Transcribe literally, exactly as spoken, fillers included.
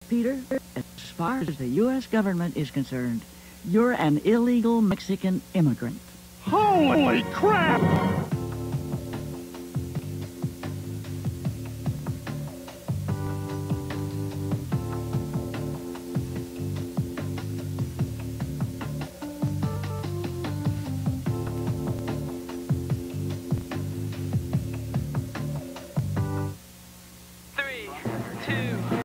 Peter, as far as the U S government is concerned, you're an illegal Mexican immigrant. Holy crap!